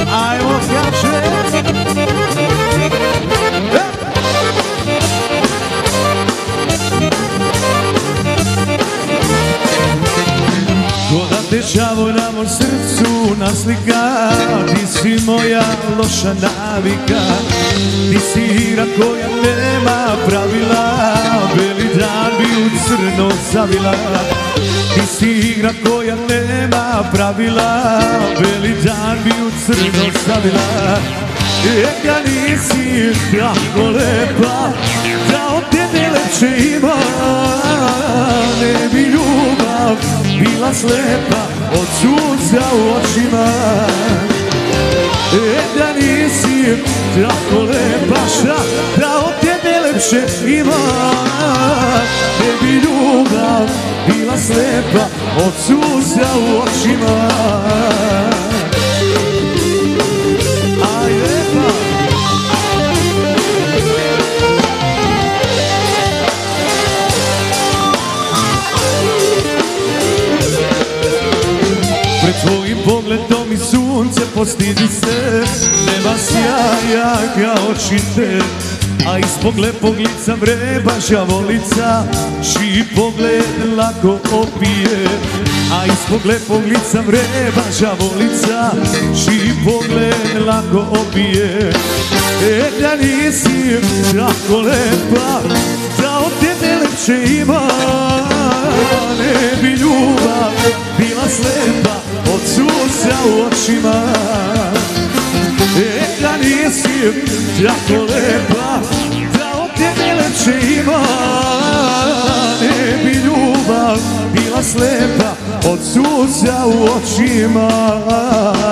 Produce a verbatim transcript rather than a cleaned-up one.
Ajmo kaže. Koda te đavo na mom srcu naslika, ti si moja loša navika. Ti si igra koja nema pravila, beli dan bi u crno zavila. Ti si igra koja nema pravila, beli dan bi u crno zavila. Eka nisi tako lepa, da od tebe lepše ima. Ne bi ljubav bila slepa od suza u očima. Eka nisi tako lepa, šta da od tebe lepše ima. Ne bi ljubav bila slepa od suza u očima. Aj lepa. Pred tvojim pogledom i sunce postidi se, nema sjaja kao čite. A ispod lepog lica vreba žavolica, čiji pogled lako opije. A ispod lepog lica vreba žavolica, čiji pogled lako opije. E da nisi tako lepa, da od tebe lepše ima. Ne bi ljubav bila slepa od suza u očima. E da nisi tako lepa, da od tebe lepše ima. Ne bi ljubav bila slepa od suza u očima.